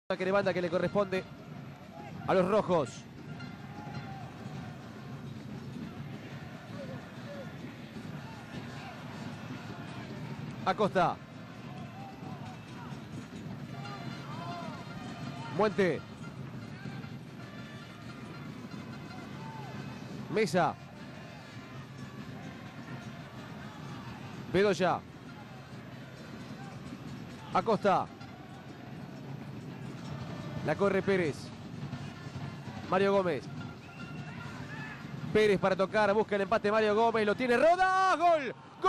Que levanta, que le corresponde a los rojos. Acosta. Muente. Mesa. Bedoya. Acosta. La corre Pérez. Mario Gómez. Pérez para tocar. Busca el empate Mario Gómez. Lo tiene Rodas. ¡Gol! ¡Gol!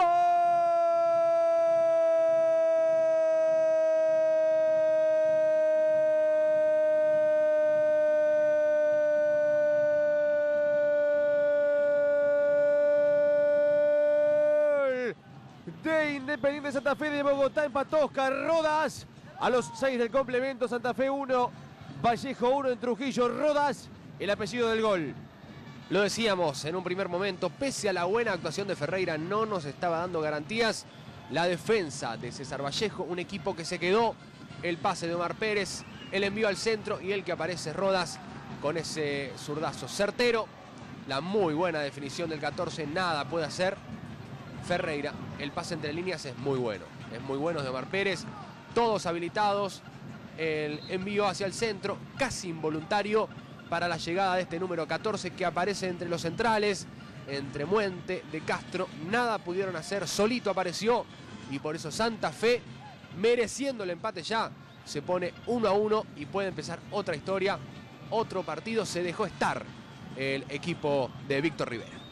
De Independiente Santa Fe de Bogotá. Empató Oscar Rodas. A los 6 del complemento. Santa Fe 1. Vallejo 1 en Trujillo. Rodas, el apellido del gol. Lo decíamos en un primer momento, pese a la buena actuación de Ferreira, no nos estaba dando garantías la defensa de César Vallejo, un equipo que se quedó, el pase de Omar Pérez, el envío al centro y el que aparece Rodas con ese zurdazo certero. La muy buena definición del 14, nada puede hacer Ferreira. El pase entre líneas es muy bueno de Omar Pérez, todos habilitados. El envío hacia el centro, casi involuntario para la llegada de este número 14 que aparece entre los centrales, entre Muente, De Castro. Nada pudieron hacer, solito apareció y por eso Santa Fe, mereciendo el empate ya, se pone 1-1 y puede empezar otra historia, otro partido. Se dejó estar el equipo de Víctor Rivera.